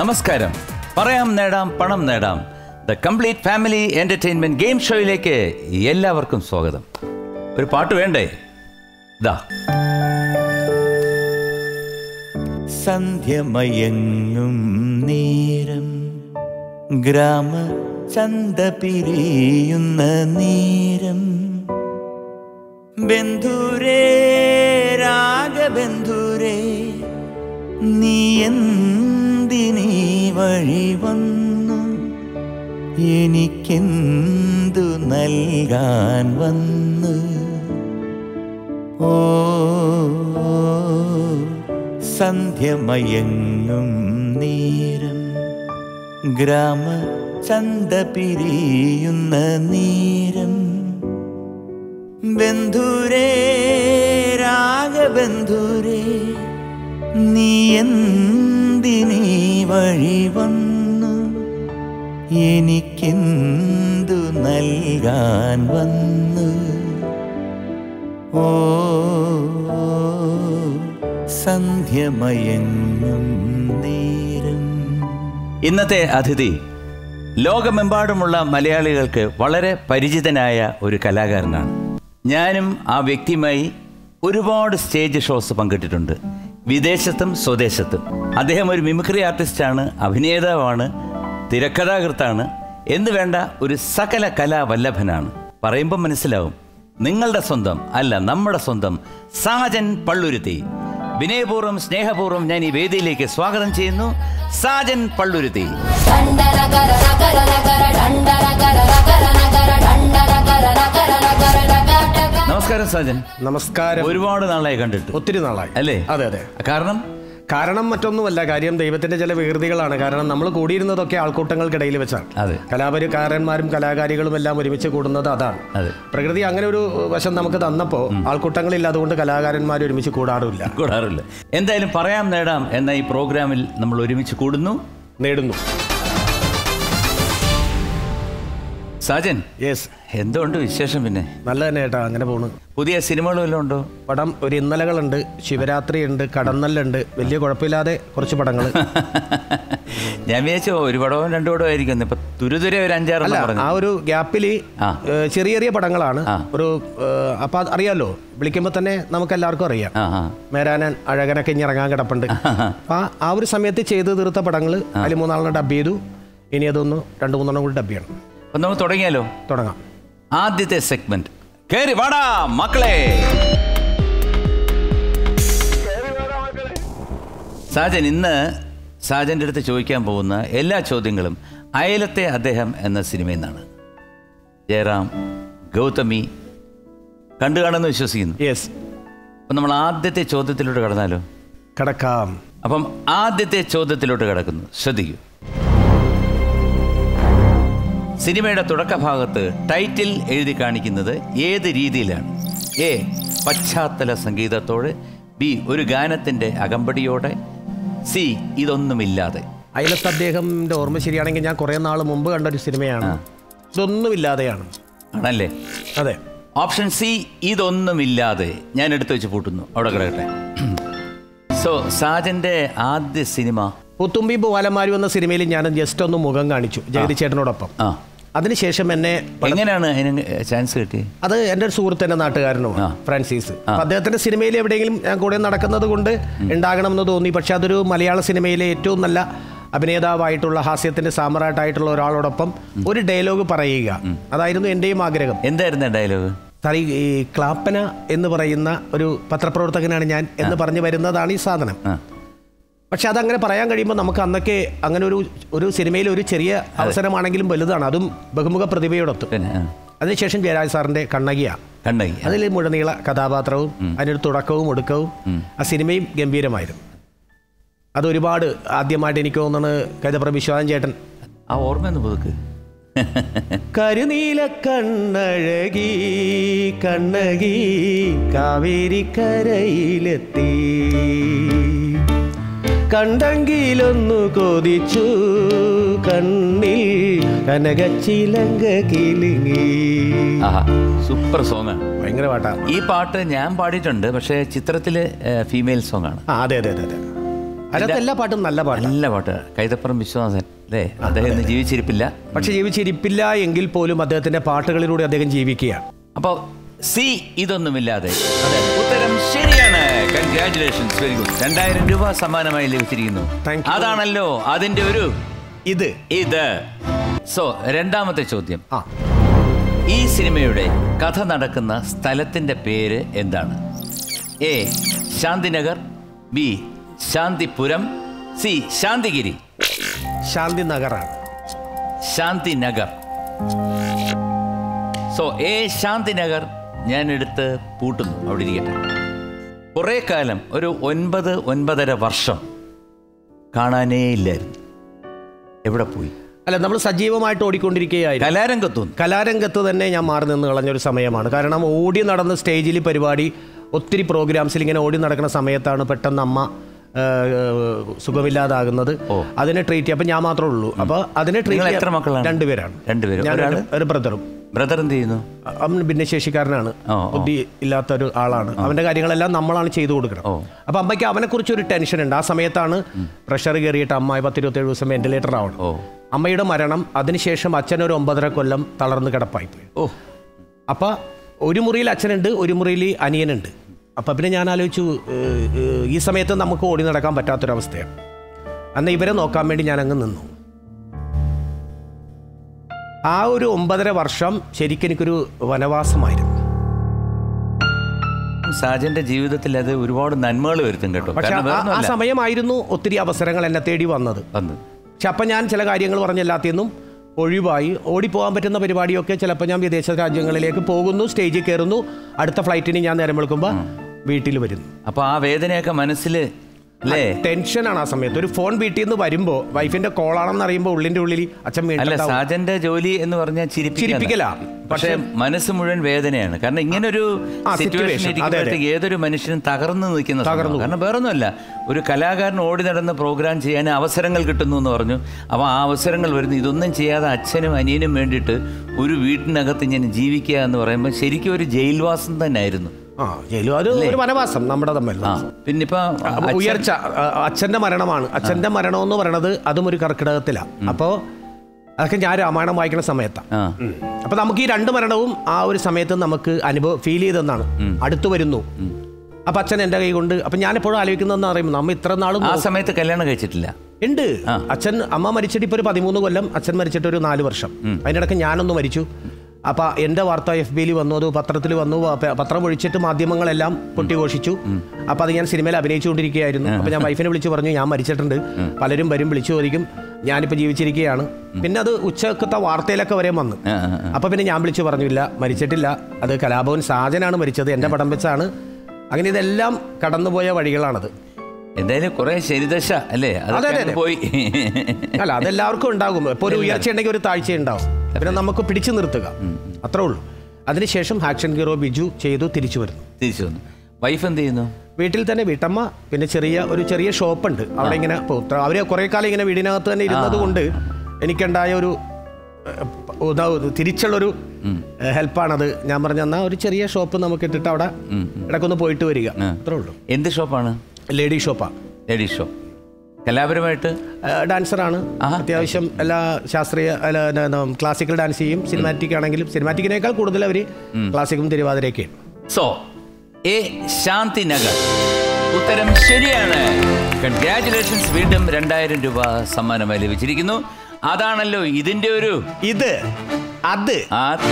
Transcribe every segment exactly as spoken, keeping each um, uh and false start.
നമസ്കാരം. പറയാം നേടാം പണം നേടാം the complete family entertainment game ഷോയിലേക്ക് എല്ലാവർക്കും സ്വാഗതം. ഒരു പാട്ട് വേണ്ടേ? ദാ സന്ധ്യമയങ്ങും നേരം ഗ്രാമ ചന്ത പിരിയുന്ന നേരം ബന്ധുരേ രാഗബന്ധുരേ നീ എന്തിനീ വഴി വന്നു എനിക്കെന്തു നൽകാൻ വന്നു ഓ സന്ധ്യമയങ്ങും നേരം ഗ്രാമ ചന്ത പിരിയുന്ന നേരം ബന്ധുരേ രാഗബന്ധുരേ നീ എന്തിനീ വഴി വന്നു എനിക്കെന്തു നൽകാൻ വന്നു ഓ സന്ധ്യമയങ്ങും നേരം. ഇന്നത്തെ അതിഥി ലോകമെമ്പാടുമുള്ള മലയാളികൾക്ക് വളരെ പരിചിതനായ ഒരു കലാകാരനാണ്. ഞാനും ആ വ്യക്തിയുമായി ഒരുപാട് സ്റ്റേജ് ഷോസ് പങ്കിട്ടിട്ടുണ്ട്, വിദേശത്തും സ്വദേശത്തും. അദ്ദേഹം ഒരു മിമിക്രി ആർട്ടിസ്റ്റാണ്, അഭിനേതാവാണ്, തിരക്കഥാകൃത്താണ് എന്ന് വേണ്ട ഒരു സകല കലാവല്ലഭനാണ്. പറയുമ്പോൾ മനസ്സിലാവും, നിങ്ങളുടെ സ്വന്തം അല്ല നമ്മുടെ സ്വന്തം സാജൻ പള്ളുരുത്തി. വിനയപൂർവ്വം സ്നേഹപൂർവ്വം ഞാൻ ഈ വേദിയിലേക്ക് സ്വാഗതം ചെയ്യുന്നു. സാജൻ പള്ളുരുത്തി. നമസ്കാരം സാജൻ. നമസ്കാരം. ഒരുപാട് നാളായി കണ്ടിട്ട്. ഒത്തിരി നാളായി അല്ലേ? അതെ അതെ. കാരണം കാരണം മറ്റൊന്നുമല്ല, കാര്യം ദൈവത്തിന്റെ ചില വികൃതികളാണ്. കാരണം നമ്മൾ കൂടിയിരുന്നതൊക്കെ ആൾക്കൂട്ടങ്ങൾക്കിടയിൽ വെച്ചാണ്. അതെ. കലാപരിക്കാരന്മാരും കലാകാരികളും എല്ലാം ഒരുമിച്ച് കൂടുന്നത് അതാണ്. അതെ. പ്രകൃതി അങ്ങനെ ഒരു വശം നമുക്ക് തന്നപ്പോൾ ആൾക്കൂട്ടങ്ങളില്ല, അതുകൊണ്ട് കലാകാരന്മാർ ഒരുമിച്ച് കൂടാറില്ല കൂടാറില്ല എന്തായാലും പറയാം നേടാം എന്ന ഈ പ്രോഗ്രാമിൽ നമ്മൾ ഒരുമിച്ച് കൂടുന്നു, നേടുന്നു. സാജൻ, യെസ്, എന്തുകൊണ്ട് വിശേഷം? പിന്നെ നല്ല തന്നെ ഏട്ടാ, അങ്ങനെ പോണു. പുതിയ സിനിമകളും എല്ലാം ഉണ്ടോ? പടം ഒരു ഇന്നലകളുണ്ട്, ശിവരാത്രി ഉണ്ട്, കടന്നല്ലുണ്ട്, വലിയ കുഴപ്പമില്ലാതെ കുറച്ച് പടങ്ങൾ. ഞാൻ വിചാരിച്ചോ ഒരു പടവും രണ്ടു പടവും ആയിരിക്കും. ഇപ്പൊ തുരുതുരെ ഒരു അഞ്ചാറ്. ആ ഒരു ഗ്യാപ്പില് ചെറിയ ചെറിയ പടങ്ങളാണ്. ഒരു അപ്പൊ അറിയാലോ, വിളിക്കുമ്പോ തന്നെ നമുക്ക് എല്ലാവർക്കും അറിയാം. മേരാനൻ അഴകനൊക്കെ ഇനി ഇറങ്ങാൻ കിടപ്പുണ്ട്. അപ്പൊ ആ ഒരു സമയത്ത് ചെയ്ത് തീർത്ത പടങ്ങൾ അതിൽ മൂന്നാളെണ്ണം ഡബ് ചെയ്തു. ഇനി അതൊന്ന് രണ്ടു മൂന്നെണ്ണം കൂടി ഡബ് ചെയ്യണം. അപ്പൊ നമുക്ക് തുടങ്ങിയാലോ? തുടങ്ങാം. ആദ്യത്തെ സെഗ്മെന്റ് കേറി വാടാ മക്കളെ. സാജൻ, ഇന്ന് സാജന്റെ അടുത്ത് ചോദിക്കാൻ പോകുന്ന എല്ലാ ചോദ്യങ്ങളും അയലത്തെ അദ്ദേഹം എന്ന സിനിമയിൽ നിന്നാണ്. ജയറാം, ഗൗതമി കണ്ടു കാണുമെന്ന് വിശ്വസിക്കുന്നു. യെസ്. അപ്പം നമ്മൾ ആദ്യത്തെ ചോദ്യത്തിലോട്ട് കടന്നാലോ? കടക്കാം. അപ്പം ആദ്യത്തെ ചോദ്യത്തിലോട്ട് കിടക്കുന്നു, ശ്രദ്ധിക്കൂ. സിനിമയുടെ തുടക്കഭാഗത്ത് ടൈറ്റിൽ എഴുതി കാണിക്കുന്നത് ഏത് രീതിയിലാണ്? എ, പശ്ചാത്തല സംഗീതത്തോടെ. ബി, ഒരു ഗാനത്തിന്റെ അകമ്പടിയോടെ. സി, ഇതൊന്നുമില്ലാതെ. അയലത്ത് അദ്ദേഹത്തിന്റെ ഓർമ്മ ശരിയാണെങ്കിൽ ഞാൻ കുറെ നാൾ മുമ്പ് കണ്ട ഒരു സിനിമയാണ്. ഇതൊന്നുമില്ലാതെയാണ്. ആണല്ലേ? അതെ. ഓപ്ഷൻ സി, ഇതൊന്നുമില്ലാതെ. ഞാൻ എടുത്തു വെച്ച് പൂട്ടുന്നു, അവിടെ കിടക്കട്ടെ. സോ സാജന്റെ ആദ്യ സിനിമ പുത്തുമ്പി പൂവാലന്മാരും എന്ന സിനിമയിൽ ഞാൻ ജസ്റ്റ് ഒന്ന് മുഖം കാണിച്ചു ജഗതി ചേട്ടനോടൊപ്പം. അതിനുശേഷം എന്നെ എങ്ങനെയാണ് അതിന് ചാൻസ് കിട്ടിയത്? അത് എൻ്റെ ഒരു സുഹൃത്ത്, എൻ്റെ നാട്ടുകാരനുമാണ്, ഫ്രാൻസിസ്. അപ്പം അദ്ദേഹത്തിൻ്റെ സിനിമയിൽ എവിടെയെങ്കിലും ഞാൻ കൂടെ നടക്കുന്നത് കൊണ്ട് ഉണ്ടാകണമെന്ന് തോന്നി. പക്ഷെ അതൊരു മലയാള സിനിമയിലെ ഏറ്റവും നല്ല അഭിനേതാവായിട്ടുള്ള ഹാസ്യത്തിൻ്റെ സാമ്രാട്ടായിട്ടുള്ള ഒരാളോടൊപ്പം ഒരു ഡയലോഗ് പറയുക, അതായിരുന്നു എൻ്റെയും ആഗ്രഹം. എന്തായിരുന്നു ഡയലോഗ്? സാർ, ഈ ക്ലാപ്പന എന്ന് പറയുന്ന ഒരു പത്രപ്രവർത്തകനാണ് ഞാൻ എന്ന് പറഞ്ഞു വരുന്നതാണ് ഈ സാധനം. പക്ഷെ അതങ്ങനെ പറയാൻ കഴിയുമ്പോൾ നമുക്ക് അന്നൊക്കെ അങ്ങനെ ഒരു ഒരു സിനിമയിൽ ഒരു ചെറിയ അവസരമാണെങ്കിലും വലുതാണ്, അതും ബഹുമുഖ പ്രതിഭയോടൊത്ത്. അതിനുശേഷം ജയരാജ് സാറിന്റെ കണ്ണകിയ കണ്ണകി അതിൽ മുഴുനീള കഥാപാത്രവും അതിനൊരു തുടക്കവും ഒടുക്കവും ആ സിനിമയും ഗംഭീരമായിരുന്നു. അതൊരുപാട് ആദ്യമായിട്ട് എനിക്ക് തോന്നുന്നത് കൈതപ്ര വിശ്വാസൻ ചേട്ടൻ ആ ഓർമ്മയൊന്ന് പുതുക്ക്. കരുനീല കണ്ണഴകി കണ്ണകി കാവേരി കരയിലെത്തി, കണ്ടെങ്കിലൊന്നു കൊതിച്ചു കണ്ണിൽ കനകച്ചിലങ്ക കിലുങ്ങി. സൂപ്പർ സോങ് ആണ്, ഭയങ്കര പാട്ടാണ്. ഈ പാട്ട് ഞാൻ പാടിയിട്ടുണ്ട്, പക്ഷേ ചിത്രത്തില് ഫീമെയിൽ സോങ് ആണ്. അതെ അതെ അതെ അതെ. അതിനകത്ത് എല്ലാ പാട്ടും നല്ല പാട്ട്, നല്ല പാട്ട്. കൈതപ്പുറം വിശ്വനാഥൻ അല്ലേ, അദ്ദേഹം ഇന്ന് ജീവിച്ചിരിപ്പില്ല. പക്ഷെ ജീവിച്ചിരിപ്പില്ല എങ്കിൽ പോലും അദ്ദേഹത്തിന്റെ പാട്ടുകളിലൂടെ അദ്ദേഹം ജീവിക്കുകയാണ്. അപ്പോൾ സി ഇതൊന്നുമില്ലാതെ ഉത്തരം ശരിയാണ്. Congratulations, very good. രണ്ടായിരം രൂപ സമ്മാനമായി ലഭിച്ചിരിക്കുന്നു. അതാണല്ലോ അതിന്റെ ഒരു ഇത് ഇത് സോ രണ്ടാമത്തെ ചോദ്യം, ആ ഈ സിനിമയുടെ കഥ നടക്കുന്ന സ്ഥലത്തിന്റെ പേര് എന്താണ്? A Shantinagar, B Shantipuram, C Shantigiri. Shanti നഗറാണ്. ശാന്തിനഗർ. സോ എ ശാന്തിനഗർ ഞാൻ എടുത്ത് പൂട്ടുന്നു, അവിടെ ഇരിക്കട്ടെ. കുറേ കാലം ഒരു ഒൻപത് ഒൻപതര വർഷം കാണാനേ ഇല്ലായിരുന്നു. എവിടെ പോയി? അല്ല, നമ്മൾ സജീവമായിട്ട് ഓടിക്കൊണ്ടിരിക്കുകയായിരുന്നു. കലാരംഗത്തു കലാരംഗത്ത് തന്നെ ഞാൻ മാറി നിന്ന് കളഞ്ഞൊരു സമയമാണ്. കാരണം ഓടി നടന്ന സ്റ്റേജിൽ പരിപാടി, ഒത്തിരി പ്രോഗ്രാംസിൽ ഇങ്ങനെ ഓടി നടക്കുന്ന സമയത്താണ് പെട്ടെന്ന് അമ്മ സുഖമില്ലാതാകുന്നത്. അതിനെ ട്രീറ്റ് ചെയ്യാം. അപ്പം ഞാൻ മാത്രമേ ഉള്ളൂ. അപ്പോൾ അതിനെ ട്രീറ്റ് എത്ര മക്കളാണ്? രണ്ടുപേരാണ്. രണ്ടുപേരും. ഒരു ബ്രദറും. ബ്രദർ എന്ത് ചെയ്യുന്നു? അവൻ ഭിന്നശേഷിക്കാരനാണ്, ബുദ്ധി ഇല്ലാത്ത ഒരു ആളാണ്. അവന്റെ കാര്യങ്ങളെല്ലാം നമ്മളാണ് ചെയ്തു കൊടുക്കണം. അപ്പൊ അമ്മയ്ക്ക് അവനെ കുറിച്ച് ഒരു ടെൻഷൻ ഉണ്ട്. ആ സമയത്താണ് പ്രഷർ കയറിയിട്ട് അമ്മ പത്തിരുപത്തേഴ് ദിവസം വെന്റിലേറ്റർ ആവണം. അമ്മയുടെ മരണം, അതിനുശേഷം അച്ഛൻ ഒരു ഒമ്പതര കൊല്ലം തളർന്ന് കിടപ്പായി പോയി. ഓ അപ്പൊ ഒരു മുറിയിൽ അച്ഛനുണ്ട്, ഒരു മുറിയിൽ അനിയനുണ്ട്. അപ്പം പിന്നെ ഞാൻ ആലോചിച്ചു, ഈ സമയത്ത് നമുക്ക് ഓടി നടക്കാൻ പറ്റാത്തൊരവസ്ഥയാണ്. അന്ന് ഇവരെ നോക്കാൻ വേണ്ടി ഞാൻ അങ്ങ് നിന്നു. ആ ഒരു ഒമ്പതര വർഷം ശരിക്കും എനിക്കൊരു വനവാസമായിരുന്നു. സാജന്റെ ജീവിതത്തിൽ അത് ഒരുപാട് നന്മകൾ വരുത്തും കേട്ടോ. പക്ഷെ ആ സമയമായിരുന്നു ഒത്തിരി അവസരങ്ങൾ എന്നെ തേടി വന്നത്. പക്ഷെ അപ്പം ഞാൻ ചില കാര്യങ്ങൾ പറഞ്ഞ എല്ലാത്തിന്നും ഒഴിവായി. ഓടിപ്പോകാൻ പറ്റുന്ന പരിപാടിയൊക്കെ ചിലപ്പോൾ ഞാൻ വിദേശ രാജ്യങ്ങളിലേക്ക് പോകുന്നു, സ്റ്റേജിൽ കയറുന്നു, അടുത്ത ഫ്ലൈറ്റിന് ഞാൻ നേരം വെളുക്കുമ്പോൾ വീട്ടിൽ വരുന്നു. അപ്പോൾ ആ വേദനയൊക്കെ മനസ്സിൽ അല്ലേ, ടെൻഷനാണ് ആ സമയത്ത്. ഒരു ഫോൺ വീട്ടിൽ നിന്ന് വരുമ്പോൾ വൈഫിന്റെ കോളാണെന്ന് അറിയുമ്പോൾ ഉള്ളിന്റെ ഉള്ളിൽ അച്ഛൻ അല്ല, സാജന്റെ ജോലി എന്ന് പറഞ്ഞാൽ ചിരിപ്പിക്കല, പക്ഷെ മനസ്സ് മുഴുവൻ വേദനയാണ്. കാരണം ഇങ്ങനൊരു സിറ്റുവേഷൻ ഏതൊരു മനുഷ്യനും തകർന്നു നിൽക്കുന്ന, കാരണം വേറൊന്നുമല്ല, ഒരു കലാകാരൻ ഓടി നടന്ന് പ്രോഗ്രാം ചെയ്യാൻ അവസരങ്ങൾ കിട്ടുന്നു എന്ന് പറഞ്ഞു. അപ്പോൾ ആ അവസരങ്ങൾ വരുന്നു, ഇതൊന്നും ചെയ്യാതെ അച്ഛനും അനിയനും വേണ്ടിയിട്ട് ഒരു വീട്ടിനകത്ത് ഇങ്ങനെ ജീവിക്കുക എന്ന് പറയുമ്പോൾ ശരിക്കും ഒരു ജയിൽവാസം തന്നെ ആയിരുന്നു. ആ ജയിലും അത് ഒരു വനവാസം നമ്മുടെ തമ്മിൽ. പിന്നിപ്പോ ഉയർച്ച, അച്ഛന്റെ മരണമാണ്. അച്ഛന്റെ മരണം എന്ന് പറയണത് അതും ഒരു കർക്കിടകത്തിലാണ്. അപ്പോൾ അതൊക്കെ ഞാൻ രാമായണം വായിക്കുന്ന സമയത്താണ്. അപ്പൊ നമുക്ക് ഈ രണ്ട് മരണവും ആ ഒരു സമയത്ത് നമുക്ക് അനുഭവം ഫീൽ ചെയ്തെന്നാണ്. അടുത്തു വരുന്നു. അപ്പൊ അച്ഛൻ എന്റെ കൈ കൊണ്ട്, അപ്പൊ ഞാൻ എപ്പോഴും ആലോചിക്കുന്നതെന്ന് പറയുമ്പോൾ നമ്മ ഇത്ര നാളും ആ സമയത്ത് കല്യാണം കഴിച്ചിട്ടില്ല. ഉണ്ട്. അച്ഛൻ അമ്മ മരിച്ചിട്ട് ഇപ്പൊ ഒരു പതിമൂന്ന് കൊല്ലം, അച്ഛൻ മരിച്ചിട്ട് ഒരു നാല് വർഷം. അതിനിടയ്ക്ക് ഞാനൊന്ന് മരിച്ചു. അപ്പം എൻ്റെ വാർത്ത എഫ് ബിയിൽ വന്നു, അത് പത്രത്തിൽ വന്നു. പത്രം ഒഴിച്ചിട്ട് മാധ്യമങ്ങളെല്ലാം പൊട്ടിഘോഷിച്ചു. അപ്പം അത് ഞാൻ സിനിമയിൽ അഭിനയിച്ചുകൊണ്ടിരിക്കുകയായിരുന്നു. അപ്പം ഞാൻ വൈഫിനെ വിളിച്ച് പറഞ്ഞു, ഞാൻ മരിച്ചിട്ടുണ്ട്, പലരും വരും വിളിച്ചു ചോദിക്കും, ഞാനിപ്പോൾ ജീവിച്ചിരിക്കുകയാണ്. പിന്നെ അത് ഉച്ചക്കത്തെ വാർത്തയിലൊക്കെ വരെ വന്നു. അപ്പം പിന്നെ ഞാൻ വിളിച്ചു പറഞ്ഞില്ല, മരിച്ചിട്ടില്ല, അത് കലാഭവൻ സാജനാണ് മരിച്ചത്, എൻ്റെ പടം വെച്ചാണ്. അങ്ങനെ ഇതെല്ലാം കടന്നുപോയ വഴികളാണത്. എന്തായാലും കുറെ ശരിദശ അല്ലേ, പോയി. അല്ല, അതെല്ലാവർക്കും ഉണ്ടാകും. ഇപ്പോൾ ഒരു ഉയർച്ച ഉണ്ടെങ്കിൽ ഒരു താഴ്ച ഉണ്ടാവും. പിന്നെ നമുക്ക് പിടിച്ചു നിർത്തുക, അത്രേ ഉള്ളൂ. അതിനുശേഷം ആക്ഷൻ ഹീറോ ബിജു ചെയ്തു, തിരിച്ചു വരുന്നു. തിരിച്ചു വന്നു. വൈഫ് എന്ത് ചെയ്യുന്നു? വീട്ടിൽ തന്നെ, വീട്ടമ്മ. പിന്നെ ചെറിയ ഒരു ചെറിയ ഷോപ്പുണ്ട് അവിടെ. ഇങ്ങനെ അവര് കുറെ കാലം ഇങ്ങനെ വീടിനകത്ത് തന്നെ ഇരുന്നത് കൊണ്ട് എനിക്കുണ്ടായ ഒരു തിരിച്ചുള്ളൊരു ഹെൽപ്പാണത്. ഞാൻ പറഞ്ഞ എന്നാ ഒരു ചെറിയ ഷോപ്പ് നമുക്ക് ഇട്ടിട്ട് അവിടെ ഇടയ്ക്കൊന്ന് പോയിട്ട് വരിക, അത്രേ ഉള്ളൂ. എന്ത് ഷോപ്പാണ്? ലേഡി ഷോപ്പാ. Lady shop. കലാപരമായിട്ട് ഡാൻസറാണ്. അത്യാവശ്യം എല്ലാ ശാസ്ത്രീയ ക്ലാസിക്കൽ ഡാൻസ് ചെയ്യും. സിനിമാറ്റിക് ആണെങ്കിലും സിനിമാറ്റിക്കിനേക്കാൾ കൂടുതൽ അവർ ക്ലാസിക്കും തിരുവാതിരയൊക്കെയാണ്. സോ എ ശാന്തിനഗർ ഉത്തരം ശരിയാണ്. കൺഗ്രാറ്റുലേഷൻസ്. വീണ്ടും രണ്ടായിരം രൂപ സമ്മാനമായി ലഭിച്ചിരിക്കുന്നു. അതാണല്ലോ ഇതിന്റെ ഒരു ഇത് അത് അത്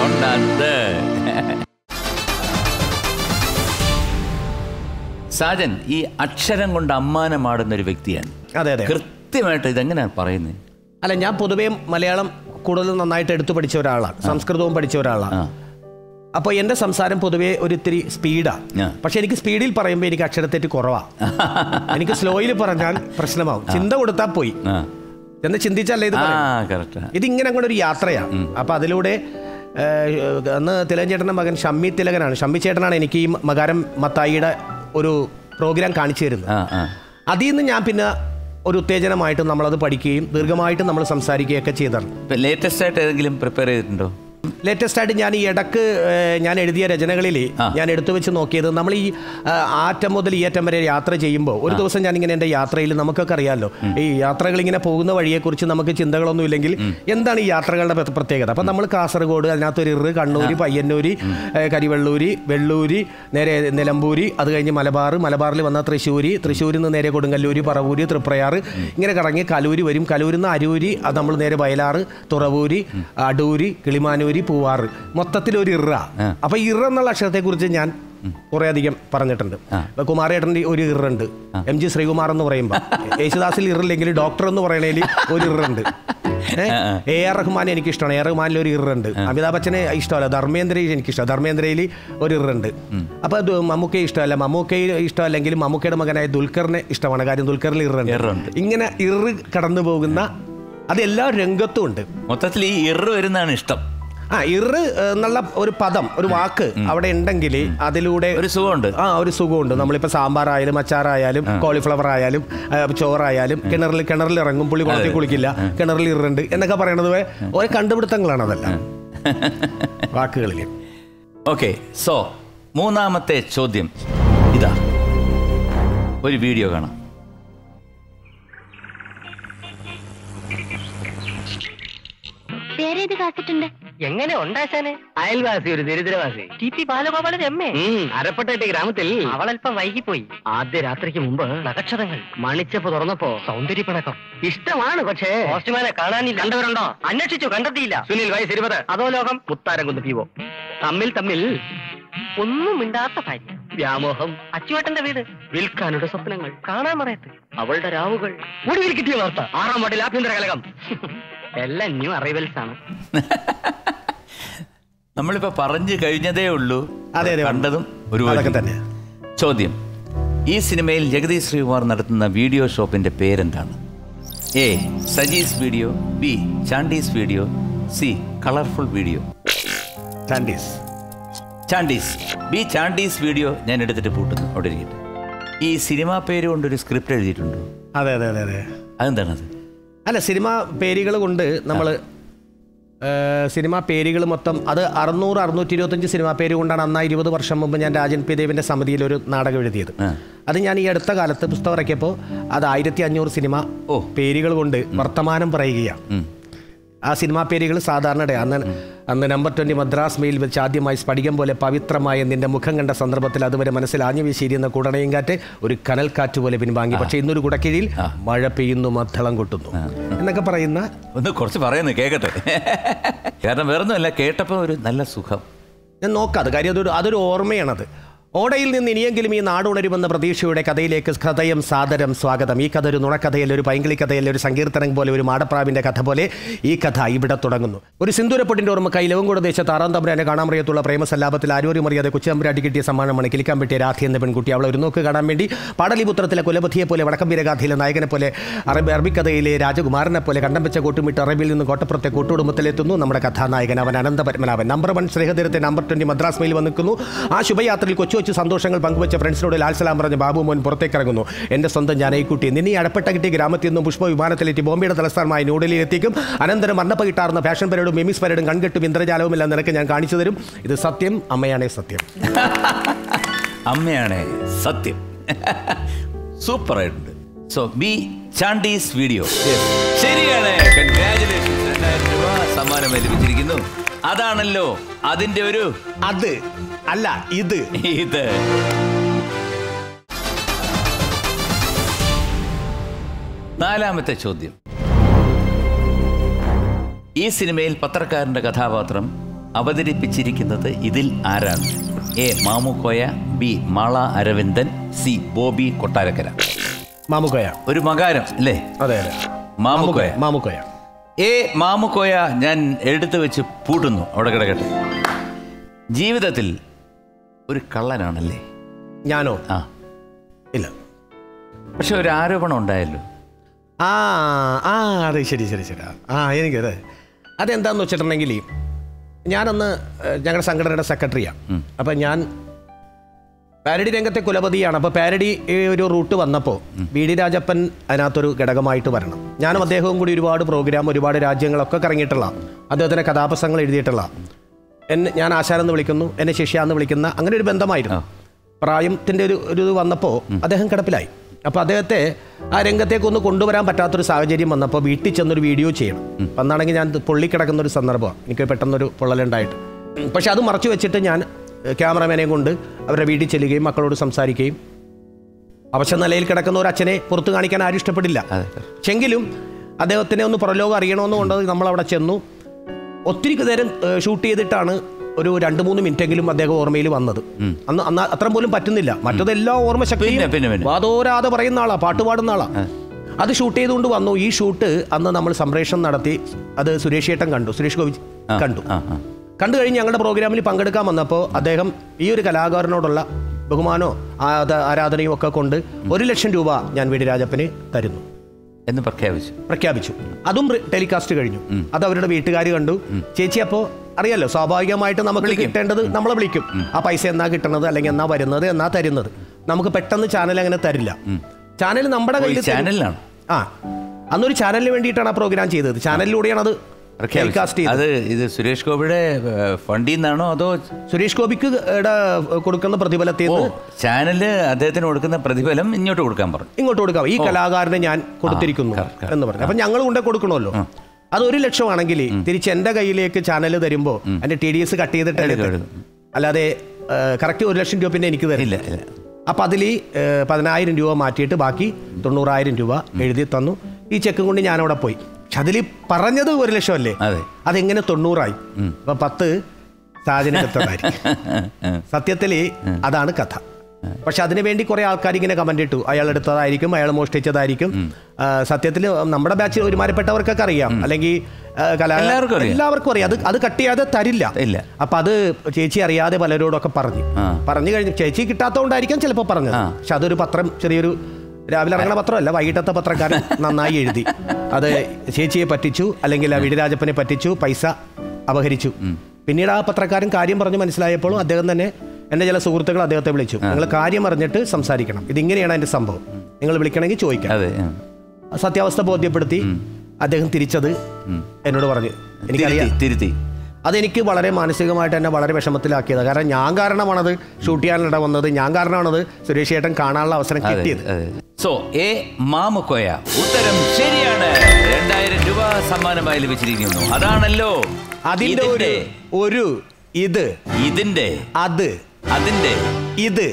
സാജൻ ഈ അക്ഷരം കൊണ്ട് അമ്മാനമാടുന്ന ഒരു വ്യക്തിയാണ്. അതെ അതെ, കൃത്യമായിട്ട് ഇതെങ്ങനെയാണ് പറയുന്നത്? അല്ല, ഞാൻ പൊതുവേ മലയാളം കൂടുതൽ നന്നായിട്ട് എടുത്തു പഠിച്ച ഒരാളാണ്, സംസ്കൃതവും പഠിച്ച ഒരാളാണ്. അപ്പോൾ എൻ്റെ സംസാരം പൊതുവേ ഒരിത്തിരി സ്പീഡാണ്. പക്ഷെ എനിക്ക് സ്പീഡിൽ പറയുമ്പോൾ എനിക്ക് അക്ഷരത്തെറ്റ് കുറവാണ്. എനിക്ക് സ്ലോയിൽ പറഞ്ഞാൽ പ്രശ്നമാവും. ചിന്ത കൊടുത്താൽ പോയി എന്ന് ചിന്തിച്ചല്ലേ ഇത്. ഇതിങ്ങനെ അങ്ങോട്ട് ഒരു യാത്രയാണ്. അപ്പം അതിലൂടെ അന്ന് തിലകൻ ചേട്ടൻ്റെ മകൻ ഷമ്മി തിലകനാണ്, ഷമ്മി ചേട്ടനാണ് എനിക്ക് ഈ മകാരം മത്തായിയുടെ ഒരു പ്രോഗ്രാം കാണിച്ചു തരുന്നത്. അതിൽ നിന്ന് ഞാൻ പിന്നെ ഒരു ഉത്തേജനമായിട്ട് നമ്മളത് പഠിക്കുകയും ദീർഘമായിട്ട് നമ്മൾ സംസാരിക്കുകയൊക്കെ ചെയ്തിട്ടുണ്ട്. ലേറ്റസ്റ്റ് ആയിട്ട് ഏതെങ്കിലും പ്രിപ്പയർ ചെയ്തിട്ടുണ്ടോ? ലേറ്റസ്റ്റ് ആയിട്ട് ഞാൻ ഈ ഇടക്ക് ഞാൻ എഴുതിയ രചനകളിൽ ഞാൻ എടുത്തു വെച്ച് നോക്കിയത് നമ്മൾ ഈ ആറ്റം മുതൽ ഈ അറ്റം വരെ യാത്ര ചെയ്യുമ്പോൾ ഒരു ദിവസം ഞാൻ ഇങ്ങനെ എൻ്റെ യാത്രയിൽ നമുക്കൊക്കെ അറിയാമല്ലോ ഈ യാത്രകൾ ഇങ്ങനെ പോകുന്ന വഴിയെക്കുറിച്ച് നമുക്ക് ചിന്തകളൊന്നും ഇല്ലെങ്കിൽ എന്താണ് ഈ യാത്രകളുടെ പ്രത്യേകത. അപ്പം നമ്മൾ കാസർഗോഡ്, അതിനകത്തൊരു ഇറ്, കണ്ണൂര്, പയ്യന്നൂര്, കരിവെള്ളൂര്, വെള്ളൂര്, നേരെ നിലമ്പൂര്, അത് കഴിഞ്ഞ് മലബാർ, മലബാറിൽ വന്ന തൃശ്ശൂര്, തൃശ്ശൂരിൽ നിന്ന് നേരെ കൊടുങ്ങല്ലൂര്, പറവൂര്, തൃപ്രയാർ, ഇങ്ങനെ കറങ്ങി കലൂര് വരും. കലൂരിൽ നിന്ന് അരൂര്, അത് നമ്മൾ നേരെ വയലാറ്, തുറവൂര്, അടൂര്, കിളിമാനൂര്, പൂവാറ്, മൊത്തത്തിൽ ഒരു ഇറ. അപ്പൊ ഇറ എന്നുള്ള അക്ഷരത്തെ കുറിച്ച് ഞാൻ കുറെ അധികം പറഞ്ഞിട്ടുണ്ട്. കുമാരേട്ടൻ്റെ ഒരു ഇറുണ്ട്, എം ജി ശ്രീകുമാർ എന്ന് പറയുമ്പോൾ, യേശുദാസിൽ ഇറില്ലെങ്കിൽ ഡോക്ടർ എന്ന് പറയണേൽ ഒരു ഇറുണ്ട്. എ ആർ റഹ്മാൻ എനിക്ക് ഇഷ്ടമാണ്, എ ആർ റഹ്മാനിൽ ഒരു ഇറുണ്ട്. അമിതാഭ് ബച്ചനെ ഇഷ്ടമല്ല, ധർമ്മേന്ദ്രയിൽ എനിക്കിഷ്ടം, ധർമ്മേന്ദ്രയിൽ ഒരു ഇറുണ്ട്. അപ്പൊ അത് മമ്മൂക്കയെ ഇഷ്ടമല്ല, മമ്മൂക്കയെ ഇഷ്ടമല്ലെങ്കിലും മമ്മൂക്കയുടെ മകനായ ദുൽഖറിനെ ഇഷ്ടമാണ്, കാര്യം ദുൽഖറിൽ ഇറുണ്ട്. ഇങ്ങനെ ഇറ് കടന്നു പോകുന്ന അത് എല്ലാ രംഗത്തും ഉണ്ട്. മൊത്തത്തിൽ ഈ ഇറ് വരുന്നതാണ് ഇഷ്ടം. ആ ഇറ് എന്നുള്ള ഒരു പദം, ഒരു വാക്ക് അവിടെ ഉണ്ടെങ്കിൽ അതിലൂടെ ഒരു സുഖമുണ്ട്. ആ ഒരു സുഖമുണ്ട്. നമ്മളിപ്പോൾ സാമ്പാറായാലും അച്ചാറായാലും കോളിഫ്ലവർ ആയാലും ചോറായാലും കിണറിൽ കിണറിൽ ഇറങ്ങും, പുള്ളി കുളത്തിൽ കുളിക്കില്ല, കിണറിൽ ഇറുണ്ട് എന്നൊക്കെ പറയണത് ഓരോ കണ്ടുപിടുത്തങ്ങളാണ് അതെല്ലാം വാക്കുകളിൽ. ഓക്കെ, സോ മൂന്നാമത്തെ ചോദ്യം ഇതാ, ഒരു വീഡിയോ കാണാം. വേറെ ഇത് കാത്തിട്ടുണ്ട്. എങ്ങനെ ഉണ്ടാശാന്? അയൽവാസി ഒരു ദരിദ്രവാസി, T P Balagopalan M A, അരപ്പട്ടേട്ടി ഗ്രാമത്തിൽ. അവളല്പം വൈകിപ്പോയി. ആദ്യ രാത്രിക്ക് മുമ്പ് നക്ഷത്രങ്ങൾ മണിച്ചപ്പ് തുറന്നപ്പോ സൗന്ദര്യ പിണക്കം. ഇഷ്ടമാണ്, പക്ഷേ പോസ്റ്റ്മാനെ കാണാനില്ല. കണ്ടവരുണ്ടോ? അന്വേഷിച്ചു, കണ്ടെത്തിയില്ല. സുനിൽ വയസ്സ് ഇരുപത്, അതോ ലോകം മുത്താരം കുന്ന് പി ഒ. തമ്മിൽ തമ്മിൽ ഒന്നും മിണ്ടാത്ത ഭാര്യ, വ്യാമോഹം. അച്ചുവേട്ടന്റെ വീട് വിൽക്കാനുള്ള സ്വപ്നങ്ങൾ, കാണാൻ മറയത്ത് അവളുടെ രാവുകൾ. ഒടുവിൽ കിട്ടിയ വാർത്ത, ആറാം വാർഡിൽ ആഭ്യന്തര കലകം. എല്ലാം ന്യൂ അറൈവൽസ് ആണ്. നമ്മളിപ്പോ പറഞ്ഞു കഴിഞ്ഞതേ ഉള്ളൂ. അതെ, കണ്ടതും ഒരു തന്നെ. ചോദ്യം, ഈ സിനിമയിൽ ജഗദീഷ് ശ്രീകുമാർ നടത്തുന്ന വീഡിയോ ഷോപ്പിന്റെ പേരെന്താണ്? A Sajis video, B Chandys video, C colourful video. Chandys. Chandys. B Chandys video ഞാൻ എടുത്തിട്ട് പൂട്ടുന്നു, അവിടെ ഇരിക്കട്ടെ. ഈ സിനിമാ പേര് കൊണ്ടൊരു സ്ക്രിപ്റ്റ് എഴുതിയിട്ടുണ്ടോ? അതെ അതെ അതെ അതെ. അതെന്താണത്? അല്ല, സിനിമാ പേരുകൾ കൊണ്ട് നമ്മൾ സിനിമാ പേരുകൾ മൊത്തം അത് അറുന്നൂറ് അറുന്നൂറ്റി ഇരുപത്തഞ്ച് സിനിമാ പേര് കൊണ്ടാണ് അന്ന് ഇരുപത് വർഷം മുമ്പ് ഞാൻ രാജൻ പി ദേവിൻ്റെ സമിതിയിൽ ഒരു നാടകം എഴുതിയത്. അത് ഞാൻ ഈ അടുത്ത കാലത്ത് പുസ്തകം ഇറക്കിയപ്പോൾ അത് ആയിരത്തി അഞ്ഞൂറ് സിനിമ ഓ പേരുകൾ കൊണ്ട് വർത്തമാനം പറയുകയാണ്. ആ സിനിമാ പേരുകൾ സാധാരണ അന്ന് അന്ന് നമ്പർ ട്വൻറ്റി മദ്രാസ് മെയിൽ വെച്ച് ആദ്യമായി സ്ഫടികം പോലെ പവിത്രമായ നിന്റെ മുഖം കണ്ട സന്ദർഭത്തിൽ അതുവരെ മനസ്സിൽ ആഞ്ഞു വീശിയിരുന്ന കുടണയും കാറ്റ് ഒരു കനൽക്കാറ്റ് പോലെ പിൻവാങ്ങി. പക്ഷേ ഇന്നൊരു കുടക്കീഴിൽ മഴ പെയ്യുന്നു, മദ്ദളം കൊട്ടുന്നു എന്നൊക്കെ പറയുന്ന ഒന്ന് കുറച്ച് പറയുന്നു കേൾക്കട്ടെ. കാരണം വേറൊന്നുമല്ല, കേട്ടപ്പോൾ ഒരു നല്ല സുഖം. ഞാൻ നോക്കാതെ കാര്യം അതൊരു അതൊരു ഓർമ്മയാണത്. ഓടയിൽ നിന്ന് ഇനിയെങ്കിലും ഈ നാടുണരുമെന്ന പ്രതീക്ഷയുടെ കഥയിലേക്ക് ഹൃദയം സാദരം സ്വാഗതം. ഈ കഥ ഒരു നുണക്കഥയല്ല, ഒരു പൈങ്കിളി കഥയല്ല, ഒരു സങ്കീർത്തനം പോലെ, ഒരു മാടപ്രാവിൻ്റെ കഥ പോലെ ഈ കഥ ഇവിടെ തുടങ്ങുന്നു. ഒരു സിന്ദൂരപ്പൊട്ടിൻ്റെ ഓർമ്മക്കായി ലവങ്കോട് ദേശത്ത് ആറാം തമ്പുരാനെ കാണാമറിയത്തുള്ള പ്രേമസല്ലാപത്തിൽ ആരോരും അറിയാതെ കൊച്ചമ്പുരാട്ടി കിട്ടിയ സമ്മാനമാണ് കിളിക്കാൻ പറ്റിയ രാധി എന്ന പെൺകുട്ടി. അവളെ ഒരു നോക്ക് കാണാൻ വേണ്ടി പാടലിപുത്രത്തിലെ കുലപതിയെ പോലെ, വടക്കമ്പീരഗാഥയിലെ നായകനെ പോലെ, അറബി അറബിക്കഥയിലെ രാജകുമാരനെ പോലെ കണ്ടം വെച്ച കൂട്ടുമിട്ട് അറബിയിൽ നിന്ന് കോട്ടപ്പുറത്തെ കൂട്ടുകുടുംബത്തിലെത്തുന്നു നമ്മുടെ കഥാനായകൻ. അവൻ അനന്തപത്മനാഭൻ. നമ്പർ വൺ സ്നേഹതീരത്തെ നമ്പർ ട്വൻറ്റി മദ്രാസ് മെയിൽ വന്ന് നിൽക്കുന്നു. ആ ശുഭയാത്രയിൽ കൊച്ചു വെച്ച് സന്തോഷങ്ങൾ പങ്കുവച്ച ഫ്രണ്ട്സിനോട് ലാൽസലാം പറഞ്ഞ് ബാബു മോൻ പുറത്തേക്ക് ഇറങ്ങുന്നു. എൻ്റെ സ്വന്തം ജാനകിക്കുട്ടി, നിന്നെ അടപ്പെട്ട കിട്ടിയ ഗ്രാമത്തിൽ നിന്നും പുഷ്പ വിമാനത്തിലെത്തി ബോംബെയുടെ തലസ്ഥാനമായ ന്യൂഡൽഹിയിൽ എത്തിക്കും. അനന്തരം മണ്ണപ്പ കിട്ടാറുന്ന ഫാഷൻ പരേഡും മിമിസ് പരേഡും കൺകെട്ടും ഇന്ദ്രജാലവും എല്ലാം നിനക്ക് ഞാൻ കാണിച്ചു തരും. ഇത് സത്യം, അമ്മയാണേ സത്യം. അമ്മയാണേ സത്യം. സൂപ്പർ ആയിട്ടുണ്ട്. സോ ബി ചാണ്ടീസ് വീഡിയോ ശരിയാണ്. കൺഗ്രാജുലേഷൻസ്. രണ്ടായിരം രൂപ സമ്മാനം ലഭിച്ചിരിക്കുന്നു. അതാണല്ലോ അതിന്റെ ഒരു അത് അല്ല ഇത് ഇത് നാലാമത്തെ ചോദ്യം, ഈ സിനിമയിൽ പത്രക്കാരന്റെ കഥാപാത്രം അവതരിപ്പിച്ചിരിക്കുന്നത് ഇതിൽ ആരാണ്? A Mamukkoya, B Mala Aravindan, C Bobby Kottarakkara. Mamukkoya. ഒരു മകാരം അല്ലേ? അതെ അതെ, മാമുക്കോയ. മാമുക്കോയ. എ മാമുക്കോയ ഞാൻ എടുത്തു വെച്ച് പൂട്ടുന്നു, അവിടെ കിടക്കട്ടെ. ജീവിതത്തിൽ ഒരു കള്ളനാണല്ലേ? ഞാനോ? ആ ഇല്ല, പക്ഷെ ഒരു ആരോപണം ഉണ്ടായല്ലോ. ആ ആ അതെ, ശരി ശരി ശരി. ആ എനിക്കത് അതെന്താന്ന് വെച്ചിട്ടുണ്ടെങ്കിൽ ഞാനന്ന് ഞങ്ങളുടെ സംഘടനയുടെ സെക്രട്ടറിയാണ്. അപ്പം ഞാൻ പാരഡി രംഗത്തെ കുലപതിയാണ്. അപ്പോൾ പാരഡി ഒരു റൂട്ട് വന്നപ്പോൾ വി ഡി രാജപ്പൻ അതിനകത്തൊരു ഘടകമായിട്ട് വരണം. ഞാനും അദ്ദേഹവും കൂടി ഒരുപാട് പ്രോഗ്രാം ഒരുപാട് രാജ്യങ്ങളൊക്കെ കറങ്ങിയിട്ടുള്ള, അദ്ദേഹത്തിൻ്റെ കഥാപ്രസംഗങ്ങൾ എഴുതിയിട്ടുള്ള, എന്നെ ഞാൻ ആശാനെന്ന് വിളിക്കുന്നു, എന്നെ ശിഷ്യാന്ന് വിളിക്കുന്ന അങ്ങനെ ഒരു ബന്ധമായിരുന്നു. പ്രായത്തിൻ്റെ ഒരു ഒരു ഇത് വന്നപ്പോൾ അദ്ദേഹം കിടപ്പിലായി. അപ്പോൾ അദ്ദേഹത്തെ ആ രംഗത്തേക്ക് ഒന്ന് കൊണ്ടുവരാൻ പറ്റാത്തൊരു സാഹചര്യം വന്നപ്പോൾ വീട്ടിൽ ചെന്നൊരു വീഡിയോ ചെയ്യണം. അന്നാണെങ്കിൽ ഞാൻ പൊള്ളിക്കിടക്കുന്ന ഒരു സന്ദർഭമാണ്, എനിക്ക് പെട്ടെന്നൊരു പൊള്ളലുണ്ടായിട്ട്. പക്ഷെ അത് മറച്ചു വെച്ചിട്ട് ഞാൻ ക്യാമറമാനെ കൊണ്ട് അവരുടെ വീട്ടിൽ ചെല്ലുകയും മക്കളോട് സംസാരിക്കുകയും, അവശ നിലയിൽ കിടക്കുന്ന ഒരു അച്ഛനെ പുറത്ത് കാണിക്കാൻ ആരും ഇഷ്ടപ്പെടില്ല. പക്ഷെങ്കിലും അദ്ദേഹത്തിനെ ഒന്ന് പുറലോകം അറിയണമെന്ന് കൊണ്ട് നമ്മളവിടെ ചെന്നു. ഒത്തിരി നേരം ഷൂട്ട് ചെയ്തിട്ടാണ് ഒരു രണ്ട് മൂന്ന് മിനിറ്റെങ്കിലും അദ്ദേഹം ഓർമ്മയിൽ വന്നത്. അന്ന് അന്ന് അത്ര പോലും പറ്റുന്നില്ല. മറ്റതെല്ലാം ഓർമ്മശക്തി വാതോരാതെ പറയുന്ന ആളാ, പാട്ട് പാടുന്ന ആളാ. അത് ഷൂട്ട് ചെയ്തുകൊണ്ട് വന്നു. ഈ ഷൂട്ട് അന്ന് നമ്മൾ സംപ്രേഷണം നടത്തി. അത് സുരേഷ് ഏട്ടൻ കണ്ടു, സുരേഷ് ഗോപി കണ്ടു. കണ്ടു കഴിഞ്ഞ് ഞങ്ങളുടെ പ്രോഗ്രാമിൽ പങ്കെടുക്കാൻ വന്നപ്പോൾ അദ്ദേഹം ഈ ഒരു കലാകാരനോടുള്ള ബഹുമാനോ ആരാധനയും ഒക്കെ കൊണ്ട് ഒരു ലക്ഷം രൂപ ഞാൻ വി ഡി രാജപ്പന് തരുന്നു എന്ന് പ്രഖ്യാപിച്ചു പ്രഖ്യാപിച്ചു അതും ടെലികാസ്റ്റ് കഴിഞ്ഞു. അത് അവരുടെ വീട്ടുകാർ കണ്ടു. ചേച്ചി അപ്പോൾ അറിയാലോ, സ്വാഭാവികമായിട്ട് നമുക്ക് കിട്ടേണ്ടത് നമ്മളെ വിളിക്കും. ആ പൈസ എന്നാ കിട്ടുന്നത്, അല്ലെങ്കിൽ എന്നാ വരുന്നത്, എന്നാ തരുന്നത്. നമുക്ക് പെട്ടെന്ന് ചാനൽ അങ്ങനെ തരില്ല. ചാനൽ നമ്മുടെ കയ്യിൽ ചാനലിലാണ്. ആ അന്നൊരു ചാനലിന് വേണ്ടിയിട്ടാണ് ആ പ്രോഗ്രാം ചെയ്തത്. ചാനലിലൂടെയാണ് അത് അത് ഇത് സുരേഷ് ഗോപിയുടെ ഫണ്ടിൽ നിന്നാണോ അതോ സുരേഷ് ഗോപിക്ക് കൊടുക്കുന്ന പ്രതിഫലത്തിൽ ചാനല് അദ്ദേഹത്തിന് കൊടുക്കുന്ന പ്രതിഫലം ഇങ്ങോട്ട് കൊടുക്കാൻ പറഞ്ഞു ഇങ്ങോട്ട് കൊടുക്കാം ഈ കലാകാരനെ ഞാൻ കൊടുത്തിരിക്കുന്നു എന്ന് പറഞ്ഞു. അപ്പൊ ഞങ്ങൾ കൊണ്ടേ കൊടുക്കണമല്ലോ. അത് ഒരു ലക്ഷമാണെങ്കിൽ തിരിച്ച് എൻ്റെ കയ്യിലേക്ക് ചാനൽ തരുമ്പോൾ അതിന്റെ ടി ഡി എസ് കട്ട് ചെയ്തിട്ട്, അല്ലാതെ കറക്റ്റ് ഒരു ലക്ഷം രൂപ പിന്നെ എനിക്ക് തരില്ല. അപ്പൊ അതിൽ പതിനായിരം രൂപ മാറ്റിയിട്ട് ബാക്കി തൊണ്ണൂറായിരം രൂപ എഴുതി തന്നു. ഈ ചെക്കും കൊണ്ട് ഞാനവിടെ പോയി. പക്ഷെ അതിൽ പറഞ്ഞത് ഒരു ലക്ഷം അല്ലേ, അതെങ്ങനെ തൊണ്ണൂറായി? അപ്പൊ പത്ത് സാഹചര്യത്തായിരിക്കും. സത്യത്തിൽ അതാണ് കഥ. പക്ഷെ അതിനു വേണ്ടി കുറെ ആൾക്കാർ ഇങ്ങനെ കമന്റ് ഇട്ടു, അയാൾ എടുത്തതായിരിക്കും, അയാൾ മോഷ്ടിച്ചതായിരിക്കും. സത്യത്തിൽ നമ്മുടെ ബാച്ചിൽ ഒരുമാരപ്പെട്ടവർക്കൊക്കെ അറിയാം, അല്ലെങ്കിൽ എല്ലാവർക്കും അറിയാം. അത് അത് കട്ട് ചെയ്യാതെ തരില്ല. അപ്പൊ അത് ചേച്ചി അറിയാതെ പലരോടൊക്കെ പറഞ്ഞു പറഞ്ഞു കഴിഞ്ഞു. ചേച്ചി കിട്ടാത്തതുകൊണ്ടായിരിക്കാം ചിലപ്പോൾ പറഞ്ഞത്. പക്ഷെ അതൊരു പത്രം, ചെറിയൊരു രാവിലെ ഇറങ്ങണ പത്രമല്ല, വൈകിട്ടത്തെ പത്രക്കാരൻ നന്നായി എഴുതി. അത് ചേച്ചിയെ പറ്റിച്ചു, അല്ലെങ്കിൽ വി ഡി രാജപ്പനെ പറ്റിച്ചു, പൈസ അപഹരിച്ചു. പിന്നീട് ആ പത്രക്കാരൻ കാര്യം പറഞ്ഞ് മനസ്സിലായപ്പോഴും അദ്ദേഹം തന്നെ, എൻ്റെ ചില സുഹൃത്തുക്കൾ അദ്ദേഹത്തെ വിളിച്ചു, നിങ്ങൾ കാര്യം അറിഞ്ഞിട്ട് സംസാരിക്കണം, ഇതിങ്ങനെയാണ് അതിൻ്റെ സംഭവം, നിങ്ങൾ വിളിക്കണമെങ്കിൽ ചോദിക്കാം. സത്യാവസ്ഥ ബോധ്യപ്പെടുത്തി അദ്ദേഹം തിരിച്ചത് എന്നോട് പറഞ്ഞു. എനിക്കറിയാം തിരുത്തി. അതെനിക്ക് വളരെ മാനസികമായിട്ട് എന്നെ വളരെ വിഷമത്തിലാക്കിയത്. കാരണം ഞാൻ കാരണമാണത് ഷൂട്ട് ചെയ്യാനിട വന്നത്, ഞാൻ കാരണമാണത് സുരേഷ് ഏട്ടൻ കാണാനുള്ള അവസരം കിട്ടിയത്. സോ എ മാമുക്കോയ ഉത്തരം ശരിയാണ്. രണ്ടായിരം രൂപ സമ്മാനമായി ലഭിച്ചിരിക്കുന്നു. അതാണല്ലോ അതിന്റെ ഒരു ഒരു ഇത് ഇതിന്റെ അത് അതിന്റെ ഇത്.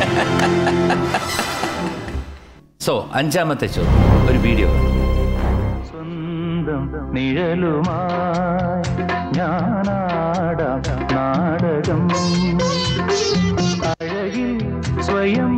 സോ അഞ്ചാമത്തെ ചോദ്യം, ഒരു വീഡിയോ. സ്വന്തം നിഴലുമായി ഞാനാടാം നാടകം, അഴകിൽ സ്വയം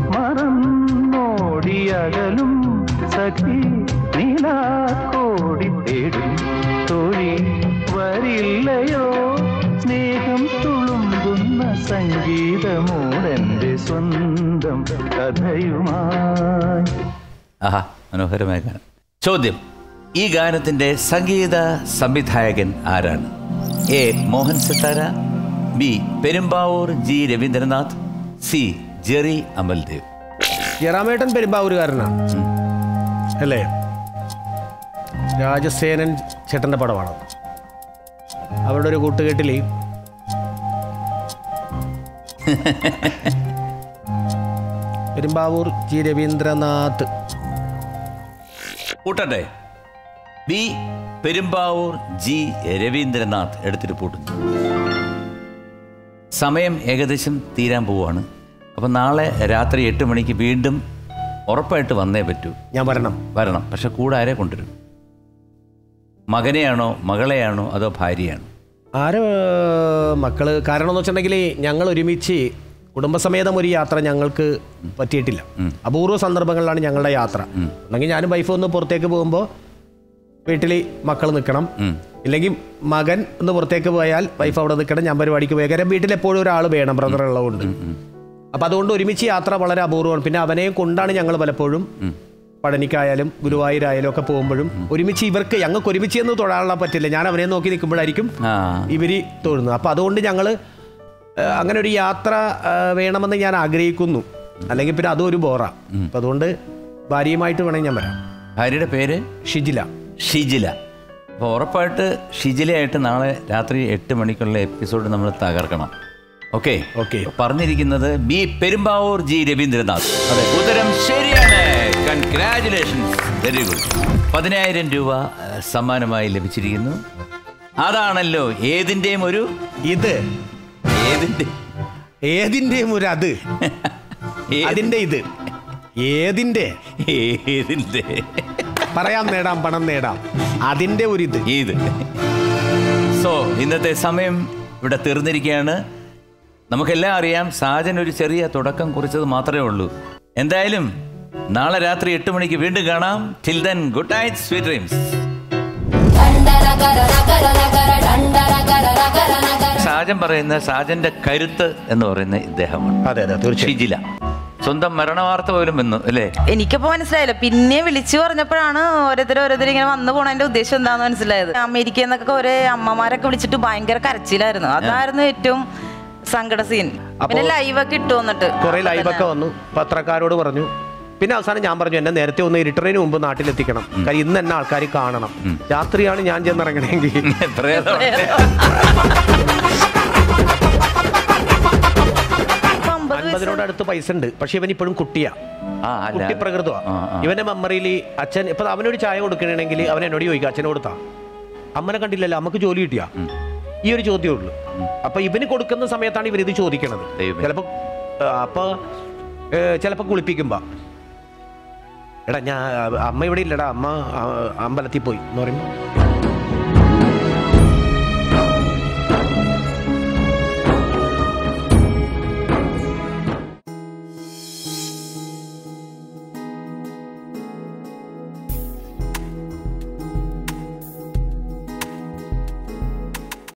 മറന്നോടിയകലും സഖി നീലാക്കോടി തേടും തൊഴി വരില്ലയോ സ്നേഹം തുളുമ്പുന്ന സംഗീതമൂടന്റെ സ്വന്തം കഥയുമായി. ആഹാ, മനോഹരമായ ഗാനം. ചോദ്യം, ഈ ഗാനത്തിന്റെ സംഗീത സംവിധായകൻ ആരാണ്? A Mohan Sithara, B Perumbavoor G Raveendranath, C Jerry Amaldev. ജയറാമേട്ടൻ പെരുമ്പാവൂരുകാരനാണ് അല്ലേ? രാജസേനൻ ചേട്ടൻ്റെ പടമാണ്. അവരുടെ ഒരു കൂട്ടുകെട്ടിൽ പെരുമ്പാവൂർ ജി രവീന്ദ്രനാഥ്. കൂട്ടട്ടെ, ബി പെരുമ്പാവൂർ ജി രവീന്ദ്രനാഥ് എടുത്തിട്ട് പൂട്ടുന്നു. സമയം ഏകദേശം തീരാൻ പോവുകയാണ്. അപ്പം നാളെ രാത്രി എട്ട് മണിക്ക് വീണ്ടും ഉറപ്പായിട്ട് വന്നേ പറ്റൂ. ഞാൻ വരണം വരണം പക്ഷെ കൂടെ ആരെ കൊണ്ടുവരും? മകനെയാണോ, മകളെയാണോ, അതോ ഭാര്യയാണോ? ആര് മക്കള്? കാരണം എന്ന് വെച്ചിട്ടുണ്ടെങ്കിൽ ഞങ്ങൾ ഒരുമിച്ച് കുടുംബസമേതം ഒരു യാത്ര ഞങ്ങൾക്ക് പറ്റിയിട്ടില്ല. അപൂർവ സന്ദർഭങ്ങളിലാണ് ഞങ്ങളുടെ യാത്ര. അല്ലെങ്കിൽ ഞാനും വൈഫ് ഒന്ന് പുറത്തേക്ക് പോകുമ്പോൾ വീട്ടിൽ മക്കൾ നിൽക്കണം, ഇല്ലെങ്കിൽ മകൻ ഒന്ന് പുറത്തേക്ക് പോയാൽ വൈഫ് അവിടെ നിൽക്കണം, ഞാൻ പരിപാടിക്ക് പോയി. കാരണം വീട്ടിൽ എപ്പോഴും ഒരാൾ വേണം, ബ്രദർ ഉള്ളതുകൊണ്ട്. അപ്പം അതുകൊണ്ട് ഒരുമിച്ച് യാത്ര വളരെ അപൂർവമാണ്. പിന്നെ അവനെയും കൊണ്ടാണ് ഞങ്ങൾ പലപ്പോഴും പഴനിക്കായാലും ഗുരുവായൂരായാലും ഒക്കെ പോകുമ്പോഴും ഒരുമിച്ച് ഇവർക്ക് ഞങ്ങൾക്ക് ഒരുമിച്ച് എന്ന് തൊഴാനുള്ള പറ്റില്ല. ഞാൻ അവനെ നോക്കി നിൽക്കുമ്പോഴായിരിക്കും ഇവര് തൊഴുന്നത്. അപ്പം അതുകൊണ്ട് ഞങ്ങൾ അങ്ങനെ ഒരു യാത്ര ആ, വേണമെന്ന് ഞാൻ ആഗ്രഹിക്കുന്നു. അല്ലെങ്കിൽ പിന്നെ അതും ഒരു ബോറാ. അപ്പം അതുകൊണ്ട് ഭാര്യയുമായിട്ട് വേണമെങ്കിൽ ഞാൻ വരാം. ഭാര്യയുടെ പേര് ഷിജില. ഷിജില. അപ്പോൾ ഉറപ്പായിട്ട് ഷിജിലയായിട്ട് നാളെ രാത്രി എട്ട് മണിക്കുള്ള എപ്പിസോഡ് നമ്മൾ തകർക്കണം. Okay okay. പറഞ്ഞിരിക്കുന്നത് ബി പെരുമ്പാവൂർ ജി രവീന്ദ്രനാഥ്. അതെ, ഉത്തരം ശരിയാണ്. Congratulations, very good. പതിനായിരം രൂപ ഏഹ്, സമ്മാനമായി ലഭിച്ചിരിക്കുന്നു. അതാണല്ലോ ഏതിൻ്റെയും ഒരു ഇത് ഏതിൻ്റെ ഏതിൻ്റെയും ഒരു അത് ഏത്- അതിൻ്റെ ഇത് ഏതിൻ്റെ ഏതിൻ്റെ പറയാം, നേടാം, പണം നേടാം, അതിൻ്റെ ഒരു ഇത്. ഏത്. സോ ഇന്നത്തെ സമയം ഇവിടെ തീർന്നിരിക്കുകയാണ്. നമുക്കെല്ലാം അറിയാം, സാജൻ ഒരു ചെറിയ തുടക്കം കുറിച്ചത് മാത്രമേ ഉള്ളൂ. എന്തായാലും നാളെ രാത്രി എട്ട് മണിക്ക് വീണ്ടും കാണാം. Till then, good night, sweet dreams. Sajan പറയുന്ന സാജന്റെ കരുത്ത് എന്ന് പറയുന്ന ഇദ്ദേഹമാണ്. അതെ അതെ തീർച്ചയായും. ഷിജില സ്വന്തം മരണവാർത്ത പോലും വന്നു അല്ലേ? എനിക്കിപ്പോ മനസ്സിലായില്ല. പിന്നെ വിളിച്ചു പറഞ്ഞപ്പോഴാണ് ഓരോരുത്തർ ഓരോരുത്തർ ഇങ്ങനെ വന്നു പോണതിന്റെ ഉദ്ദേശം എന്താന്ന് മനസ്സിലായത്. അമേരിക്കയിൽ നിന്നൊക്കെ ഒരേ അമ്മമാരൊക്കെ വിളിച്ചിട്ട് ഭയങ്കര കരച്ചിലായിരുന്നു. അതായിരുന്നു ഏറ്റവും സങ്കട സീൻ. പിന്നെ ലൈവൊക്കെ ഇട്ടു വന്നിട്ട് കുറെ ലൈവൊക്കെ വന്നു, പത്രക്കാരോട് പറഞ്ഞു. പിന്നെ അവസാനം ഞാൻ പറഞ്ഞു, എന്നെ നേരത്തെ ഒന്ന് ഇരുട്ടറിന് മുമ്പ് നാട്ടിലെത്തിക്കണം, കാര്യം ഇന്ന് എന്നെ ആൾക്കാർ കാണണം. രാത്രിയാണ് ഞാൻ ചെന്നിറങ്ങണമെങ്കിൽ. പ്രേതം. അൻപതിനോട് അടുത്ത് പൈസ ഉണ്ട്, പക്ഷെ ഇവൻ ഇപ്പോഴും കുട്ടിയാ, ആ, അല്ല. കുട്ടി പ്രകൃതമാ. ആ, ആ. ഇവന്റെ മെമ്മറിയിൽ അച്ഛൻ ഇപ്പൊ അവനൊരു ചായ കൊടുക്കണമെങ്കിൽ അവൻ എന്നോട് ചോദിക്കുക, അച്ഛനെ കൊടുത്താ? അമ്മനെ കണ്ടില്ലല്ലോ, അമ്മക്ക് ജോലി കിട്ടിയാ? ഈ ഒരു ചോദ്യമേ ഉള്ളൂ. അപ്പൊ ഇവന് കൊടുക്കുന്ന സമയത്താണ് ഇവരിത് ചോദിക്കണത്. ദൈവമേ. ചിലപ്പോ അപ്പൊ ചിലപ്പോ കുളിപ്പിക്കുമ്പോ, എടാ ഞാൻ അമ്മ ഇവിടെ ഇല്ലടാ, അമ്മ ആ, അമ്പലത്തിൽ പോയി എന്ന് പറയുമ്പോ